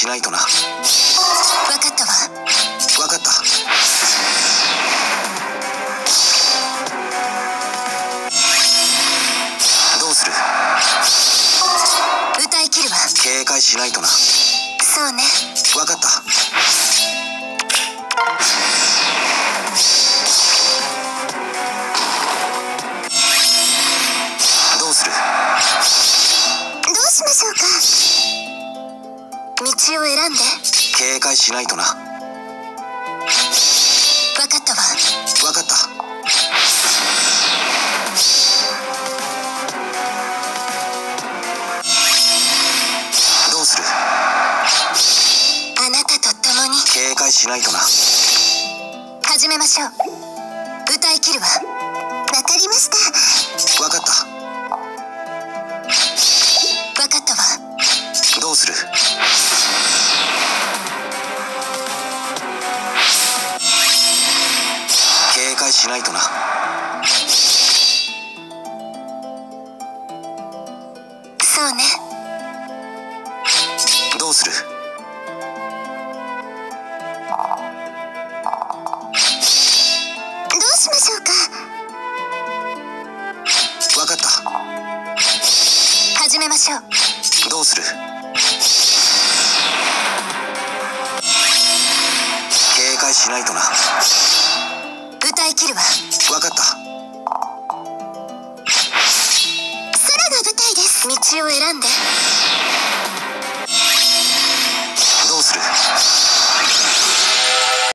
しないとな。 わかったわ。 わかった。どうする？ 歌い切るわ。 警戒しないとな。 そうね。 わかった。どうする？ どうしましょうか。道を選んで。 警戒しないとな。 わかったわ。 わかった。どうする？ あなたと共に警戒しないとな。 始めましょう。歌い切るわ。わかりました。 わかった。 わかったわ。 どうする？警戒しないとな。 そうね。 どうする？ どうしましょうか。 わかった。 始めましょう。 どうする？警戒しないとな。 歌い切るわ。 わかった。 空が舞台です。道を選んで。